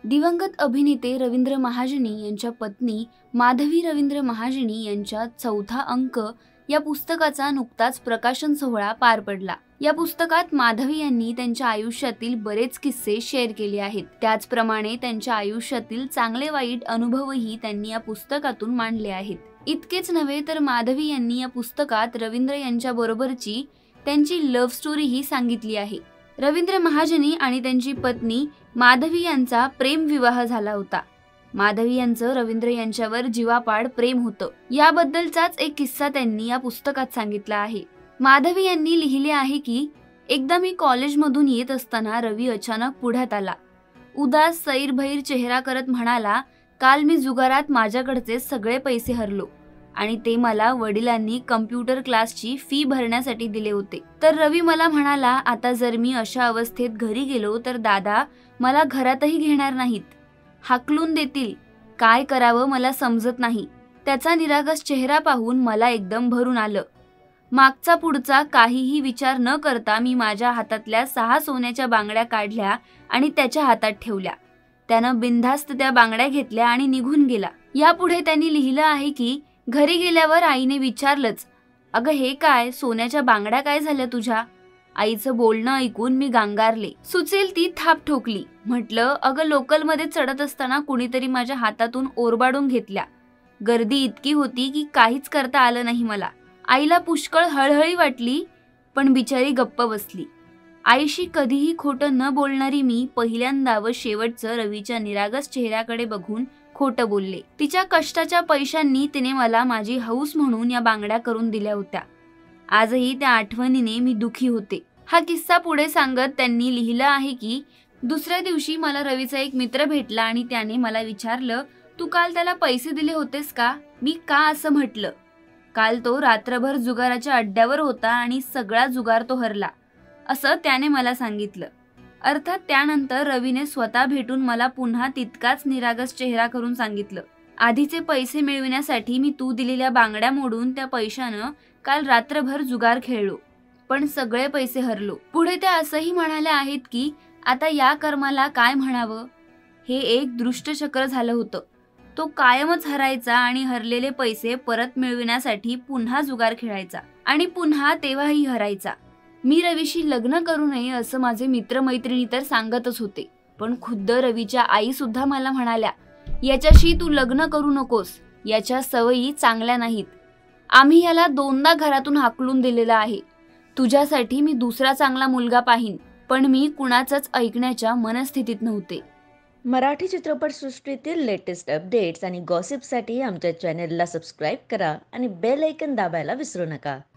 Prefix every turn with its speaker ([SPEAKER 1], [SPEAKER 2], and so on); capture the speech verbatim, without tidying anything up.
[SPEAKER 1] दिवंगत अभिनेते रवींद्र महाजनी यांच्या पत्नी माधवी रवींद्र महाजनी यांच्या चौथा अंक या पुस्तकाचा नुकताच प्रकाशन सोहळा पार पडला। या पुस्तकात माधवी यांनी त्यांच्या आयुष्यातील बरेच किस्से शेअर केले आहेत। त्याचप्रमाणे त्यांच्या आयुष्यातील चांगले वाईट अनुभवही त्यांनी या पुस्तकातून मांडले आहेत। इतकेच नव्हे तर माधवी यांनी या पुस्तकात रवींद्र यांच्या बरोबरची त्यांची लव्ह स्टोरी ही सांगितली आहे। रवींद्र महाजनी आणि त्यांची पत्नी माधवी यांचा प्रेम विवाह झाला होता। माधवी यांचं रवींद्र यांच्यावर जीवापाड प्रेम होतं। याबद्दलचाच एक किस्सा त्यांनी या पुस्तकात सांगितला आहे। माधवी यांनी लिहिले आहे की एकदा मी कॉलेजमधून येत असताना रवी अचानक पुढ्यात आला। उदास सैरभैर चेहरा करत म्हणाला, काल मी जुगारात माझ्याकडचे सगळे पैसे हरलो आणि ते मला वडिलांनी कम्प्युटर क्लासची फी भरण्यासाठी दिले होते। तर रवी मला म्हणाला, आता जर मी अशा अवस्थेत घरी गेलो तर दादा मला घरातही घेणार नाहीत, हाकलून देतील। काय करावं मला समजत नाही। त्याचा निरागस चेहरा पाहून मला एकदम भरून आलं। मागचा पुढचा काहीही विचार न करता मी माझ्या हातातल्या सहा सोन्याच्या बांगड्या काढल्या आणि त्याच्या हातात ठेवल्या। त्यानं बिनधास्त त्या बांगड्या घेतल्या आणि निघून गेला। यापुढे त्यांनी लिहिलं आहे की घरी गेल्यावर आईने विचारलंच, अगं हे काय, सोन्याच्या बांगड्या काय झाल्या तुझ्या? आईचं बोलणं ऐकून मी गांगारले। सुचेल ती थाप ठोकली। म्हटलं, अगं लोकलमध्ये चढत असताना कुणीतरी माझ्या हातातून ओरबाडून घेतल्या। गर्दी इतकी होती की काहीच करता आलं नाही मला। आईला पुष्कळ हळहळी वाटली, पण बिचारी गप्प बसली। आईशी कधीही खोटं न बोलणारी मी पहिल्यांदा व शेवटचं रवीच्या निरागस चेहऱ्याकडे बघून खोटं बोलले। तिच्या कष्टाच्या पैशांनी तिने मला माझी हौस म्हणून या बांगड्या करून दिल्या होत्या। आजही त्या आठवणीने मी दुखी होते। हा किस्सा पुढे सांगत त्यांनी लिहिलं आहे की दुसऱ्या दिवशी मला रवीचा एक मित्र भेटला आणि त्याने मला विचारलं, तू काल त्याला पैसे दिले होतेस का? मी का असं म्हटलं। काल तो रात्रभर जुगाराच्या अड्ड्यावर होता आणि सगळा जुगार तो हरला, असं त्याने मला सांगितलं। अर्थात त्यानंतर रवीने स्वतः भेटून मला पुन्हा तितकाच निरागस चेहरा करून सांगितलं, आधीचे पैसे मिळविण्यासाठी मी तू दिलेल्या बांगड्या मोडून त्या पैशानं काल रात्रभर जुगार खेळलो, पण सगळे पैसे हरलो। पुढे त्या असंही म्हणाल्या आहेत की आता या कर्माला काय म्हणावं, हे एक दृष्टचक्र झालं होतं। तो कायमच हरायचा आणि हरलेले पैसे परत मिळविण्यासाठी पुन्हा जुगार खेळायचा आणि पुन्हा तेव्हाही हरायचा। मी रवीशी लग्न करू नये असं माझे मित्रमैत्रिणी तर सांगतच होते, पण खुद्द रवीच्या आई सुद्धा मला म्हणाल्या, याच्याशी तू लग्न करू नकोस, याच्या सवयी चांगल्या नाहीत। आम्ही याला दोनदा घरातून हाकलून दिलेला आहे। तुझ्यासाठी मी दुसरा चांगला मुलगा पाहीन, पण मी कुणाचंच ऐकण्याच्या मनस्थितीत नव्हते।
[SPEAKER 2] मराठी चित्रपटसृष्टीतील लेटेस्ट अपडेट्स आणि गॉसिपसाठी आमच्या चॅनेलला सबस्क्राईब करा आणि बेल आयकॉन दाबायला विसरू नका।